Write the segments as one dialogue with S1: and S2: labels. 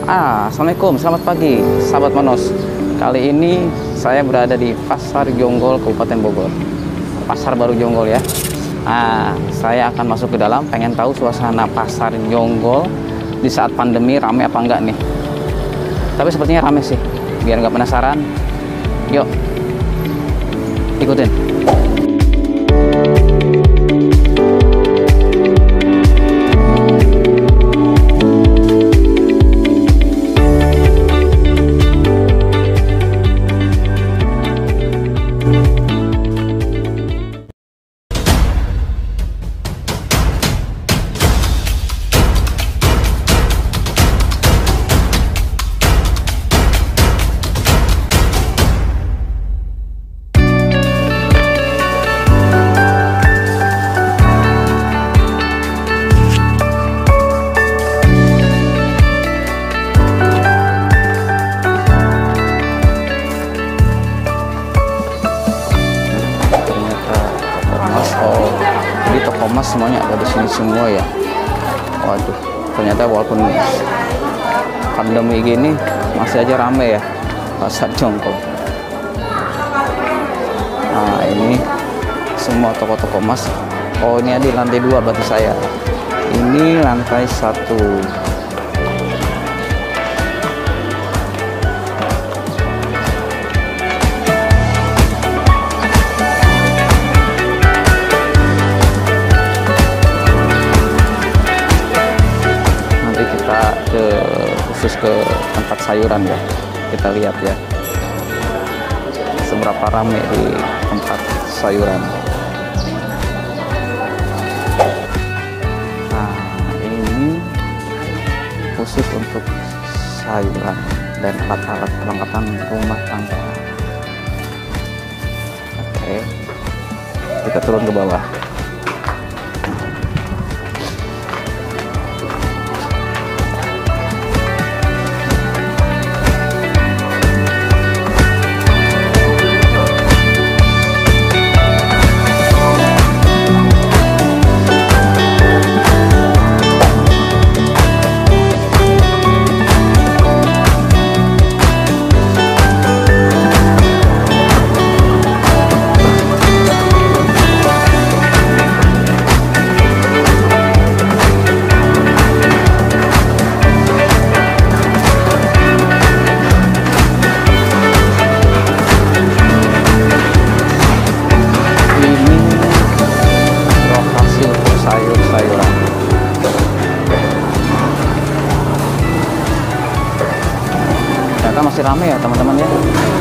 S1: Assalamualaikum, selamat pagi sahabat Monos. Kali ini saya berada di Pasar Jonggol, Kabupaten Bogor. Pasar Baru Jonggol ya. Saya akan masuk ke dalam, pengen tahu suasana Pasar Jonggol di saat pandemi rame apa enggak nih. Tapi sepertinya rame sih. Biar nggak penasaran, yuk ikutin. Emas semuanya ada di sini semua ya. Waduh, ternyata walaupun pandemi gini masih aja rame ya Pasar Jonggol. Ini semua toko-toko emas. Oh, ini ada di lantai 2 berarti saya. Ini lantai 1. Khusus ke tempat sayuran ya, kita lihat ya seberapa ramai di tempat sayuran. Ini khusus untuk sayuran dan alat-alat perlengkapan rumah tangga. Oke, kita turun ke bawah. Masih ramai ya teman-teman ya.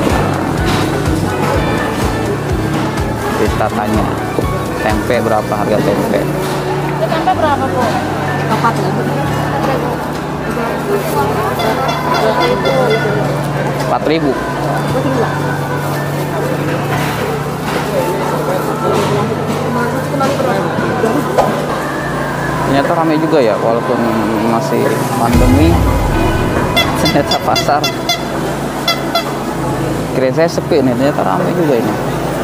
S1: Kita tanya tempe berapa, harga tempe.
S2: Tempe berapa Bu? 4.000.
S1: 4.000. Ternyata ramai juga ya walaupun masih pandemi. Ternyata pasar, kira saya sepi nih, ternyata ramai juga ini.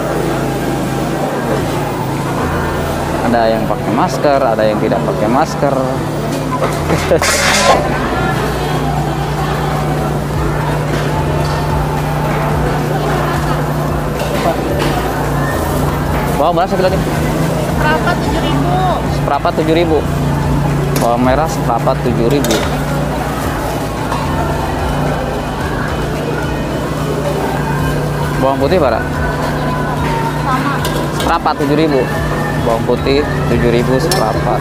S1: Ada yang pakai masker, ada yang tidak pakai masker. Bawang berapa sekilonya?
S2: Seprapat 7.000.
S1: Seprapat 7.000. Bawang merah seprapat 7.000. Bawang putih berapa?
S2: Sama.
S1: Seprapat 7.000. Bawang putih 7.000 seprapat.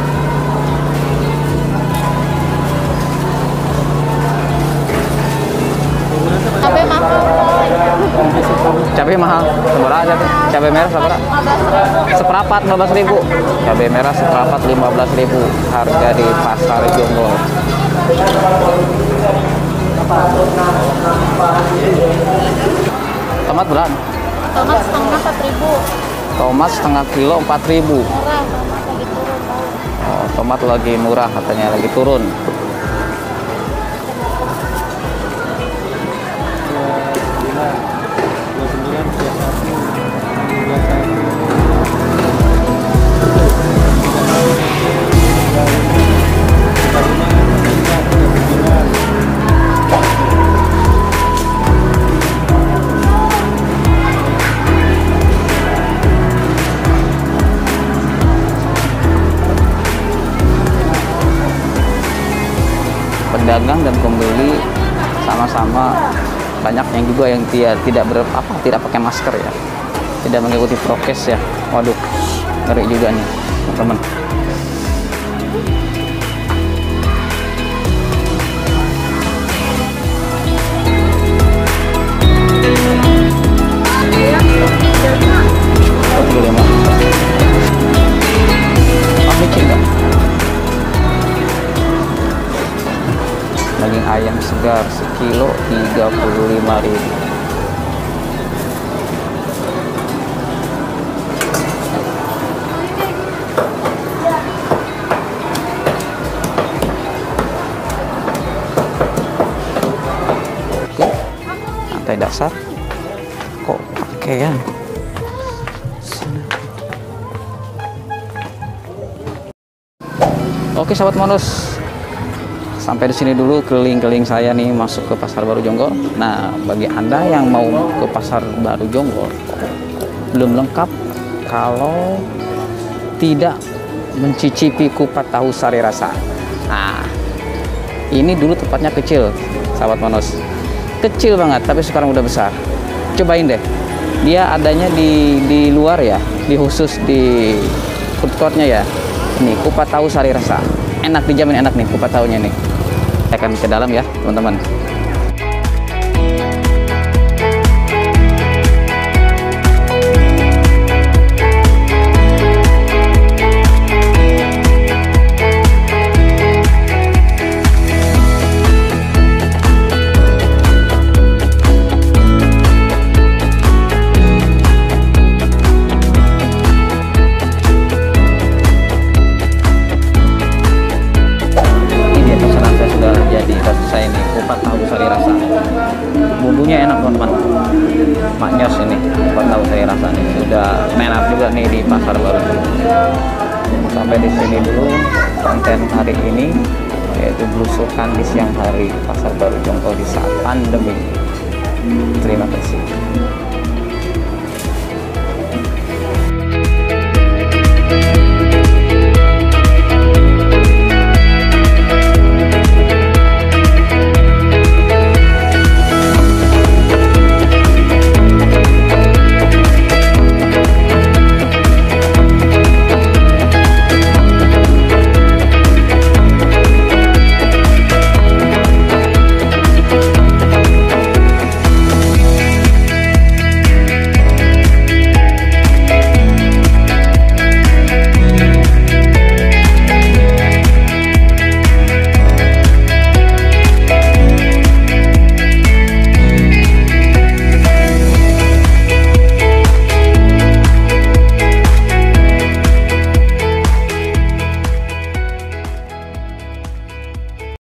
S2: Cabai mahal.
S1: Cabai mahal. Seberapa cabai? Cabai merah seberapa?
S2: 15.000.
S1: Seprapat 15.000. Cabai merah seprapat 15.000. Harga di Pasar Jonggol. Tomat berapa?
S2: Tomat setengah 4.000.
S1: Tomat setengah kilo 4.000.
S2: Murah, tomat lagi turun.
S1: Oh, tomat lagi murah katanya, lagi turun. pedagang dan pembeli sama-sama banyak yang juga yang tidak pakai masker ya, tidak mengikuti prokes ya. Waduh, ngeri juga nih teman-teman. Daging ayam segar sekilo 35.000. Lantai dasar kok pakaian. Oke sahabat Monos, sampai di sini dulu keliling-keliling saya nih masuk ke Pasar Baru Jonggol. Nah, bagi Anda yang mau ke Pasar Baru Jonggol belum lengkap kalau tidak mencicipi kupat tahu sari rasa. Nah, ini dulu tempatnya kecil, sahabat Monos. Kecil banget, tapi sekarang udah besar. Cobain deh. Dia adanya di luar ya, di khusus di food courtnya ya. Ini kupat tahu sari rasa. Enak, dijamin enak nih kupat tahunya nih. Saya akan ke dalam ya, teman-teman. Bumbunya enak teman-teman, maknyos ini kupat tahu saya rasa nih sudah menap juga nih di Pasar Baru. Sampai di sini dulu konten hari ini, yaitu belusukan di siang hari Pasar Baru Jonggol di saat pandemi. Terima kasih.